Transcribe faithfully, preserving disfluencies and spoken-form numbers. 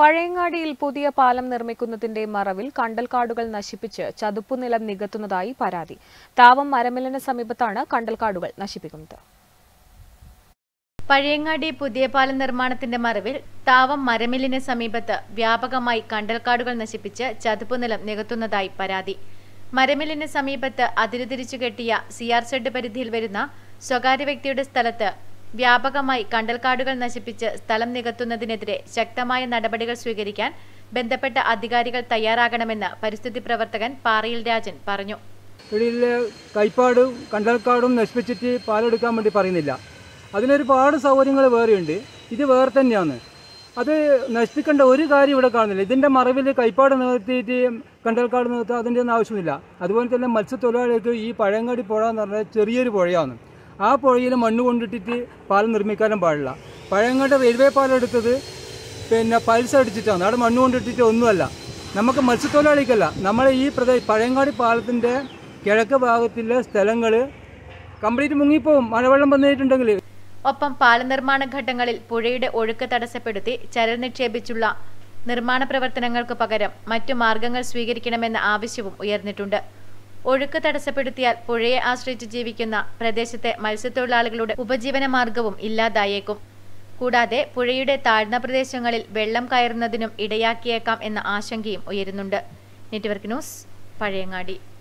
പഴയങ്ങാടിയിൽ പുതിയ പാലം നിർമ്മിക്കുന്നതിന്റെ മറവിൽ കണ്ടൽക്കാടുകൾ നശിപ്പിച്ച് ചതുപ്പുനിലം നികത്തുന്നതായി പരാതി. താവം മരമില്ലിന് സമീപത്താണ് കണ്ടൽക്കാടുകൾ നശിപ്പിക്കുന്നത്. പഴയങ്ങാടി പുതിയ പാലം നിർമ്മാണത്തിന്റെ മറവിൽ താവം മരമില്ലിന് സമീപത്ത് വ്യാപകമായി കണ്ടൽക്കാടുകൾ നശിപ്പിച്ച് ചതുപ്പുനിലം നികത്തുന്നതായി പരാതി. മരമില്ലിന് സമീപത്ത് അതിരുതിരിച്ചു കെട്ടിയ സി ആർ സെഡ് പരിധിയിൽ വരുന്ന സ്വകാര്യ വ്യക്തിയുടെ സ്ഥലത്ത് വ്യാപകമായി കണ്ടൽക്കാടുകൾ നശിപ്പിച്ച് സ്ഥലം നികത്തുന്നതിനെതിരെ ശക്തമായ നടപടികൾ സ്വീകരിക്കാൻ ബന്ധപ്പെട്ട അധികാരികൾ തയ്യാറാകണമെന്ന് പരിസ്ഥിതി പ്രവർത്തകൻ പാറയിൽ രാജൻ പറഞ്ഞു. കൈപ്പാടും കണ്ടൽക്കാടും നശിപ്പിച്ചിട്ട് പാലെടുക്കാൻ വേണ്ടി പറയുന്നില്ല. അതിനൊരുപാട് സൗകര്യങ്ങൾ വേറെയുണ്ട്. ഇത് വേറെ തന്നെയാണ്. അത് നശിപ്പിക്കേണ്ട ഒരു കാര്യം ഇവിടെ കാണുന്നില്ല. ഇതിൻ്റെ മറവിൽ കൈപ്പാട് നിർത്തിയിട്ട് കണ്ടൽക്കാട് നിർത്തുക അതിൻ്റെ ഒന്നും ആവശ്യമില്ല. അതുപോലെ തന്നെ മത്സ്യത്തൊഴിലാളികൾക്ക് ഈ പഴയങ്ങാടി പുഴ എന്ന് പറഞ്ഞാൽ ചെറിയൊരു പുഴയാണ്. ആ പുഴയിൽ മണ്ണ് കൊണ്ടിട്ടിട്ട് പാലം നിർമ്മിക്കാനും പാടില്ല. പഴയങ്ങാട് റെയിൽവേ പാലം എടുത്തത് പിന്നെ പൈൽസ് അടിച്ചിട്ടാണ്. അവിടെ മണ്ണ് കൊണ്ടിട്ടിട്ട് ഒന്നുമല്ല. നമുക്ക് മത്സ്യത്തൊഴിലാളിക്കല്ല, നമ്മളെ ഈ പ്രദേശം പഴയങ്ങാടി പാലത്തിൻ്റെ കിഴക്ക് ഭാഗത്തിലെ സ്ഥലങ്ങൾ കംപ്ലീറ്റ് മുങ്ങിപ്പോവും മഴവെള്ളം വന്നിട്ടുണ്ടെങ്കിൽ. ഒപ്പം പാല നിർമ്മാണ ഘട്ടങ്ങളിൽ പുഴയുടെ ഒഴുക്ക് തടസ്സപ്പെടുത്തി ചരൽ നിക്ഷേപിച്ചുള്ള നിർമ്മാണ പ്രവർത്തനങ്ങൾക്ക് പകരം മറ്റു മാർഗങ്ങൾ സ്വീകരിക്കണമെന്ന ആവശ്യവും ഉയർന്നിട്ടുണ്ട്. ഒഴുക്ക് തടസ്സപ്പെടുത്തിയാൽ പുഴയെ ആശ്രയിച്ച് ജീവിക്കുന്ന പ്രദേശത്തെ മത്സ്യത്തൊഴിലാളികളുടെ ഉപജീവന മാർഗവും ഇല്ലാതായേക്കും. കൂടാതെ പുഴയുടെ താഴ്ന്ന പ്രദേശങ്ങളിൽ വെള്ളം കയറുന്നതിനും ഇടയാക്കിയേക്കാം എന്ന ആശങ്കയും ഉയരുന്നുണ്ട്. Network news, Pazhayangadi.